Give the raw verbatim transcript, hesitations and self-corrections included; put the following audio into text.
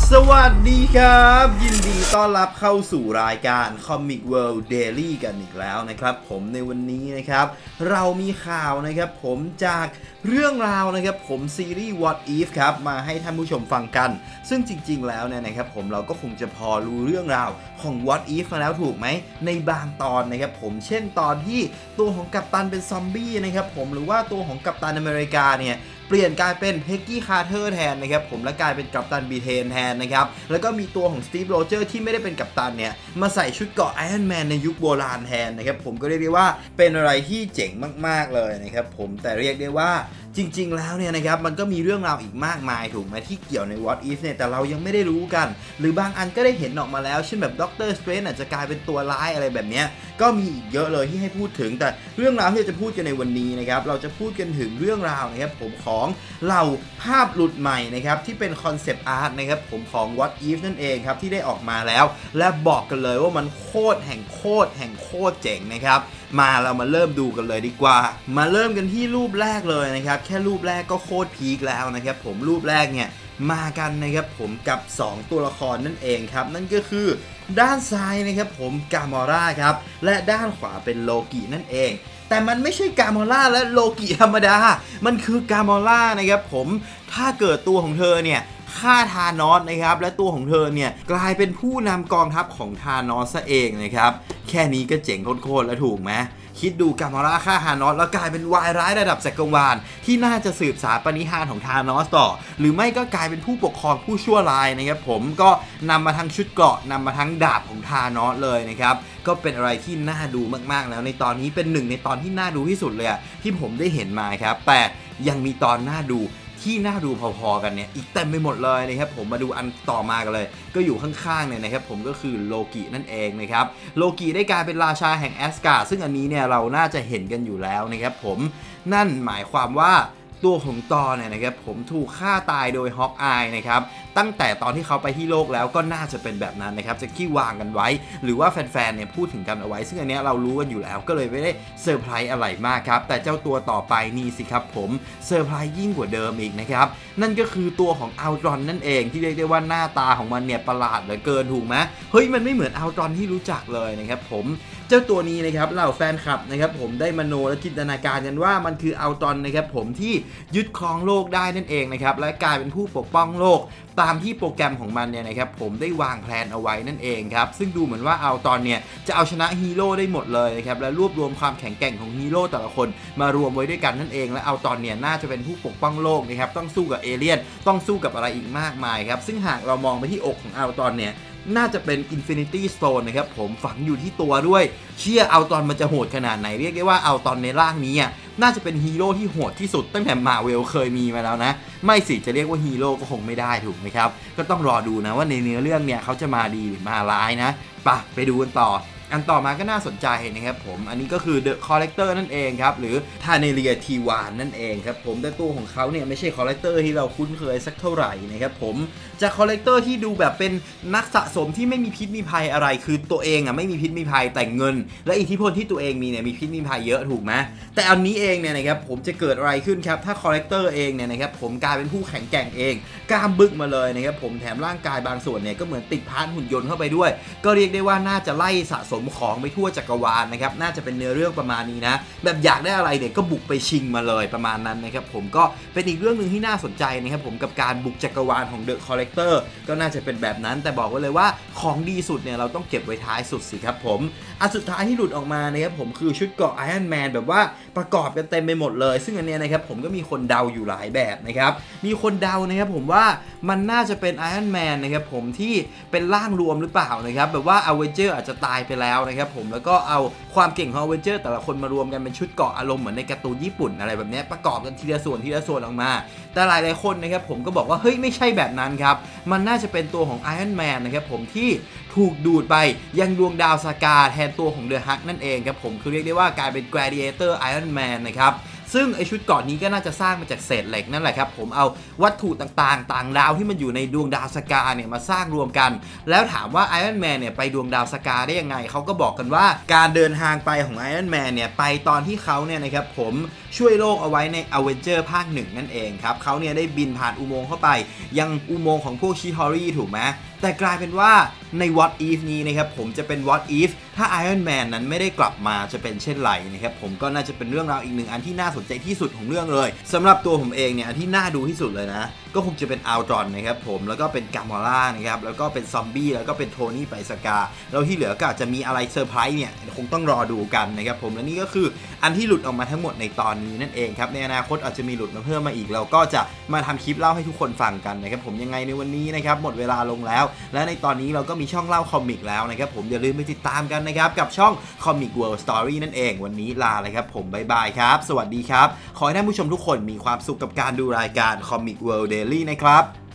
สวัสดีครับยินดีต้อนรับเข้าสู่รายการ Comic World Daily กันอีกแล้วนะครับผมในวันนี้นะครับเรามีข่าวนะครับผมจากเรื่องราวนะครับผมซีรีส์ What If ครับมาให้ท่านผู้ชมฟังกันซึ่งจริงๆแล้วเนี่ยนะครับผมเราก็คงจะพอรู้เรื่องราวของ What If มาแล้วถูกไหมในบางตอนนะครับผมเช่นตอนที่ตัวของกัปตันเป็นซอมบี้นะครับผมหรือว่าตัวของกัปตันอเมริกาเนี่ยเปลี่ยนกลายเป็นเพ็กกี้คาร์เทอร์แทนนะครับผมและกลายเป็นกัปตันบีเทนแทนนะครับแล้วก็มีตัวของสตีฟโรเจอร์ที่ไม่ได้เป็นกัปตันเนี่ยมาใส่ชุดเกราะไอรอนแมนในยุคโบราณแทนนะครับผมก็เรียกได้ว่าเป็นอะไรที่เจ๋งมากๆเลยนะครับผมแต่เรียกได้ว่าจริงๆแล้วเนี่ยนะครับมันก็มีเรื่องราวอีกมากมายถูกไหมที่เกี่ยวใน What If เนี่ยแต่เรายังไม่ได้รู้กันหรือบางอันก็ได้เห็นออกมาแล้วเช่นแบบด็อกเตอร์สเตรนจ์อาจจะกลายเป็นตัวร้ายอะไรแบบนี้ก็มีอีกเยอะเลยที่ให้พูดถึงแต่เรื่องราวที่จะพูดกันในวันนี้นะครับเราจะพูดกันถึงเรื่องราวนะครับผมของเหล่าภาพหลุดใหม่นะครับที่เป็นคอนเซปต์อาร์ตนะครับผมของ What If นั่นเองครับที่ได้ออกมาแล้วและบอกกันเลยว่ามันโคตรแห่งโคตรแห่งโคตรเจ๋งนะครับมาเรามาเริ่มดูกันเลยดีกว่ามาเริ่มกันที่รูปแรกเลยนะครับแค่รูปแรกก็โคตรพีคแล้วนะครับผมรูปแรกเนี่ยมากันนะครับผมกับสองตัวละครนั่นเองครับนั่นก็คือด้านซ้ายนะครับผมกามอร่าครับและด้านขวาเป็นโลกินั่นเองแต่มันไม่ใช่กามอร่าและโลกิธรรมดามันคือกามอร่านะครับผมถ้าเกิดตัวของเธอเนี่ยฆ่าธานอสนะครับและตัวของเธอเนี่ยกลายเป็นผู้นำกองทัพของธานอสซะเองนะครับแค่นี้ก็เจ๋งโคตรๆแล้วถูกไหมคิดดูกามอร่าฆ่าธานอสแล้วกลายเป็นวายร้ายระดับจักรวาลที่น่าจะสืบสารปณิธานของธานอสต่อหรือไม่ก็กลายเป็นผู้ปกครองผู้ชั่วร้ายนะครับผมก็นำมาทั้งชุดเกราะนำมาทั้งดาบของธานอสเลยนะครับก็เป็นอะไรที่น่าดูมากๆแล้วในตอนนี้เป็นหนึ่งในตอนที่น่าดูที่สุดเลยที่ผมได้เห็นมาครับแต่ยังมีตอนน่าดูที่น่าดูพอๆกันเนี่ยอีกเต็มไปหมดเลยนะครับผมมาดูอันต่อมากันเลยก็อยู่ข้างๆเนี่ยนะครับผมก็คือโลกินั่นเองนะครับโลกิได้กลายเป็นราชาแห่งแอสการ์ดซึ่งอันนี้เนี่ยเราน่าจะเห็นกันอยู่แล้วนะครับผมนั่นหมายความว่าตัวของตอเนี่ยนะครับผมถูกฆ่าตายโดยฮอคอายนะครับตั้งแต่ตอนที่เขาไปที่โลกแล้วก็น่าจะเป็นแบบนั้นนะครับจะที่วางกันไว้หรือว่าแฟนๆเนี่ยพูดถึงกันเอาไว้ซึ่งอันนี้เรารู้กันอยู่แล้วก็เลยไม่ได้เซอร์ไพรส์อะไรมากครับแต่เจ้าตัวต่อไปนี่สิครับผมเซอร์ไพรส์ยิ่งกว่าเดิมอีกนะครับนั่นก็คือตัวของอัลตรอนนั่นเองที่เรียกได้ว่าหน้าตาของมันเนี่ยประหลาดเหลือเกินถูกไหมเฮ้ยมันไม่เหมือนอัลตรอนที่รู้จักเลยนะครับผมเจ้าตัวนี้นะครับเหล่าแฟนคลับนะครับผมได้มโนและจินตนาการกันว่ามันคืออัลตรอนนะครับผมที่ยึดครองโลกได้นั่นเองนะครับและกลายเป็นผู้ปกป้องโลกตามที่โปรแกรมของมันเนี่ยนะครับผมได้วางแผนเอาไว้นั่นเองครับซึ่งดูเหมือนว่าอัลตรอนเนี่ยจะเอาชนะฮีโร่ได้หมดเลยนะครับและรวบรวมความแข็งแกร่งของฮีโร่แต่ละคนมารวมไว้ด้วยกันนั่นเองและอัลตรอนเนี่ยน่าจะเป็นผู้ปกป้องโลกนะครับต้องสู้กับเอเลี่ยนต้องสู้กับอะไรอีกมากมายครับซึ่งหากเรามองไปที่อกของอัลตรอนเนี่ยน่าจะเป็น Infinity Stone นะครับผมฝังอยู่ที่ตัวด้วยเชื่ออัลตรอนมันจะโหดขนาดไหนเรียกได้ว่าอัลตรอนในร่างนี้น่าจะเป็นฮีโร่ที่โหดที่สุดตั้งแต่มาเวลเคยมีมาแล้วนะไม่สิจะเรียกว่าฮีโร่ก็คงไม่ได้ถูกไหมครับก็ต้องรอดูนะว่าในเนื้อเรื่องเนี่ยเขาจะมาดีหรือมาร้ายนะไปไปดูกันต่ออันต่อมาก็น่าสนใจนะครับผมอันนี้ก็คือ The Collector นั่นเองครับหรือ Tanelia ที วัน นั่นเองครับผมแต่ตัวของเขาเนี่ยไม่ใช่ Collector ที่เราคุ้นเคยสักเท่าไหร่นะครับผมจะ Collector ที่ดูแบบเป็นนักสะสมที่ไม่มีพิษมีภัยอะไรคือตัวเองอ่ะไม่มีพิษมีภัยแต่เงินและอิทธิพลที่ตัวเองมีเนี่ยมีพิษมีภัยเยอะถูกไหมแต่อันนี้เองเนี่ยนะครับผมจะเกิดอะไรขึ้นครับถ้า Collector เองเนี่ยนะครับผมกลายเป็นผู้แข็งแกร่งเองกล้ามบึกมาเลยนะครับผมแถมร่างกายบางส่วนเนี่ยก็เหมือนติดพาร์ทหุ่นยนต์เข้าไปด้วยก็เรียกได้ว่าน่าจะไล่สะสมของไปทั่วจักรวาลนะครับน่าจะเป็นเนื้อเรื่องประมาณนี้นะแบบอยากได้อะไรเนี่ยก็บุกไปชิงมาเลยประมาณนั้นนะครับผมก็เป็นอีกเรื่องนึงที่น่าสนใจนะครับผมกับการบุกจักรวาลของ The Collector ก็น่าจะเป็นแบบนั้นแต่บอกไว้เลยว่าของดีสุดเนี่ยเราต้องเก็บไว้ท้ายสุดสิครับผมอันสุดท้ายที่หลุดออกมานะครับผมคือชุดเกราะ Iron Man แบบว่าประกอบกันเต็มไปหมดเลยซึ่งอันนี้นะครับผมก็มีคนเดาอยู่หลายแบบนะครับมีคนเดานะครับผมว่ามันน่าจะเป็น Iron Man นะครับผมที่เป็นร่างรวมหรือเปล่านะครับแบบว่า Avenger อาจจะตายไปแล้วนะครับผมแล้วก็เอาความเก่งของ Avenger แต่ละคนมารวมกันเป็นชุดเกราะอารมณ์เหมือนในการ์ตูนญี่ปุ่นอะไรแบบนี้ประกอบกันทีละส่วนทีละส่วนออกมาแต่หลายๆคนนะครับผมก็บอกว่าเฮ้ยไม่ใช่แบบนั้นครับมันน่าจะเป็นตัวของ Iron Man นะครับผมที่ถูกดูดไปยังดวงดาวสกาแทนตัวของเดอะฮักนั่นเองครับผมคือเรียกได้ว่ากลายเป็น Gladiator Iron Man นะครับซึ่งไอชุดเกราะนี้ก็น่าจะสร้างมาจากเศษเหล็กนั่นแหละครับผมเอาวัตถุต่างๆต่างดาวที่มันอยู่ในดวงดาวสกาเนี่ยมาสร้างรวมกันแล้วถามว่าไอรอนแมนเนี่ยไปดวงดาวสกาได้ยังไงเขาก็บอกกันว่าการเดินทางไปของไอรอนแมนเนี่ยไปตอนที่เขาเนี่ยนะครับผมช่วยโลกเอาไว้ใน Avenger ภาคหนึ่งนั่นเองครับเขาเนี่ยได้บินผ่านอุโมงค์เข้าไปยังอุโมงค์ของพวกชิฮอรี่ถูกไหมแต่กลายเป็นว่าใน What If นี้นะครับผมจะเป็น What If ถ้า Iron Man นั้นไม่ได้กลับมาจะเป็นเช่นไรนะครับผมก็น่าจะเป็นเรื่องราวอีกหนึ่งอันที่น่าสนใจที่สุดของเรื่องเลยสำหรับตัวผมเองเนี่ยอันที่น่าดูที่สุดเลยนะก็คงจะเป็นอัลตรอนนะครับผมแล้วก็เป็นกามอร่านะครับแล้วก็เป็นซอมบี้แล้วก็เป็นโทนี่ไปสกาแล้วที่เหลือก็อาจจะมีอะไรเซอร์ไพรส์เนี่ยคงต้องรอดูกันนะครับผมและนี่ก็คืออันที่หลุดออกมาทั้งหมดในตอนนี้นั่นเองครับในอนาคตอาจจะมีหลุดมาเพิ่มมาอีกเราก็จะมาทำคลิปเล่าให้ทุกคนฟังกันนะครับผมยังไงในวันนี้นะครับหมดเวลาลงแล้วและในตอนนี้เราก็มีช่องเล่าคอมิกแล้วนะครับผมอย่าลืมไปติดตามกันนะครับกับช่อง Comic World Story นั่นเองวันนี้ลาเลยครับผมบ๊ายบายครับสวัสดีครับขอให้ท่านผู้ชมทุกคนมีความสุขกับการดูรายการ Comic World Daily นะครับ